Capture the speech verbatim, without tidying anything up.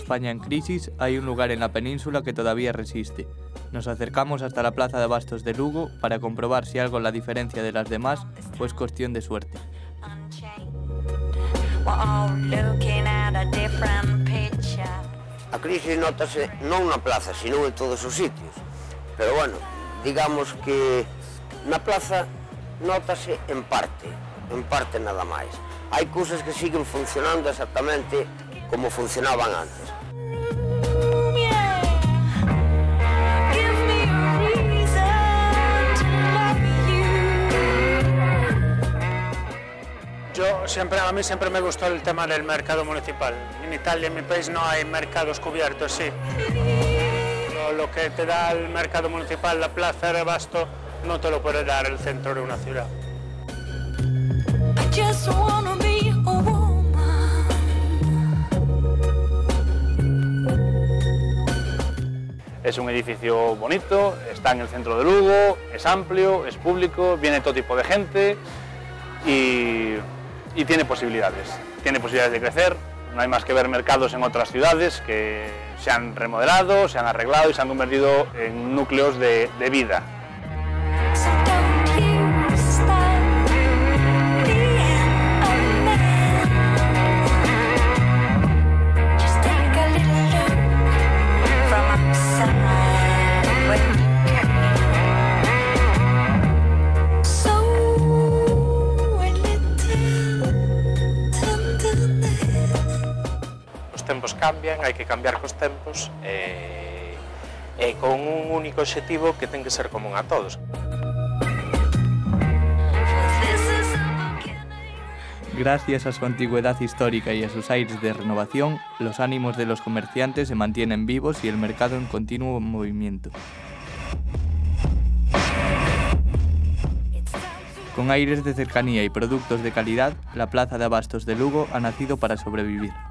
España en crisis, hay un lugar en la península que todavía resiste. Nos acercamos hasta la plaza de abastos de Lugo para comprobar si algo la diferencia de las demás o es cuestión de suerte. A crisis notase non na plaza, sino en todos os sitios. Pero bueno, digamos que na plaza notase en parte, en parte nada máis. Hai cousas que siguen funcionando exactamente como funcionaban antes. Yo siempre, a mí siempre me gustó el tema del mercado municipal. En Italia, en mi país, no hay mercados cubiertos, sí. Lo, lo que te da el mercado municipal, la plaza de abasto, no te lo puede dar el centro de una ciudad. Es un edificio bonito, está en el centro de Lugo, es amplio, es público, viene todo tipo de gente y, y tiene posibilidades. Tiene posibilidades de crecer, no hay más que ver mercados en otras ciudades que se han remodelado, se han arreglado y se han convertido en núcleos de, de vida. Os tempos cambian, hai que cambiar cos tempos e, e con un único obxectivo que ten que ser común a todos. Gracias a su antigüedad histórica y a sus aires de renovación, los ánimos de los comerciantes se mantienen vivos y el mercado en continuo movimiento. Con aires de cercanía y productos de calidad, la plaza de abastos de Lugo ha nacido para sobrevivir.